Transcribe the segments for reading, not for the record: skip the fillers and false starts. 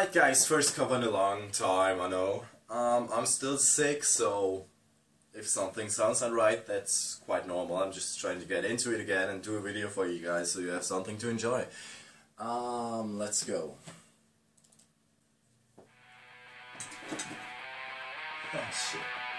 Alright guys, first cover in a long time, I know. I'm still sick, so if something sounds unright, that's quite normal. I'm just trying to get into it again and do a video for you guys so you have something to enjoy. Let's go. Oh shit.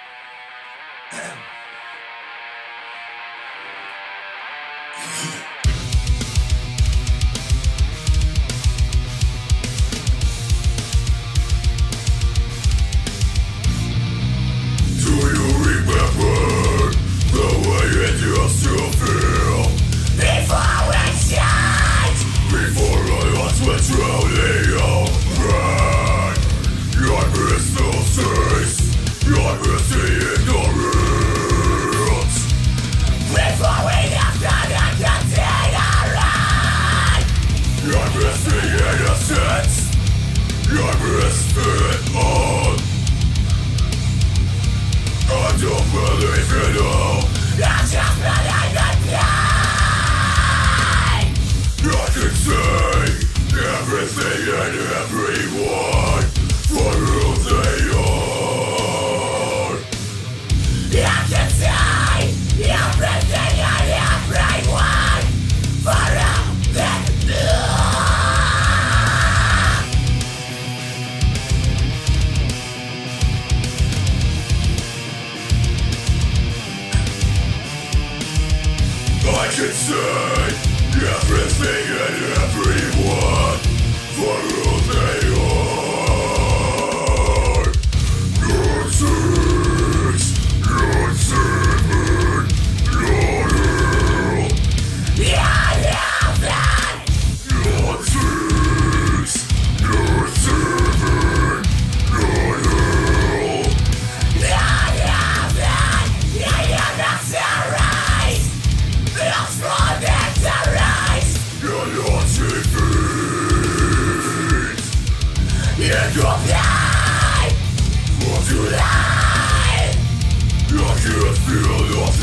I can say everything and everyone for who they are. Nonsense, not seven, not hell. Nonsense, not seven, not hell. End of life, what you lie. I can't feel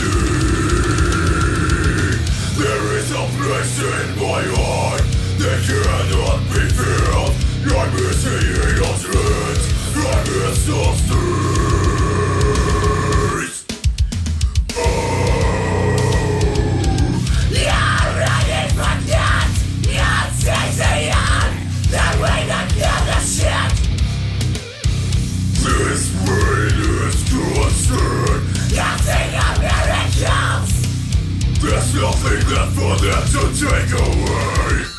nothing. There is a place in my heart that cannot be filled. I'm missing innocence, I miss substance. Oh, you're running from that. You're chasing that way that never shit. This pain is constant. Nothing Americans. There's nothing left for them to take away.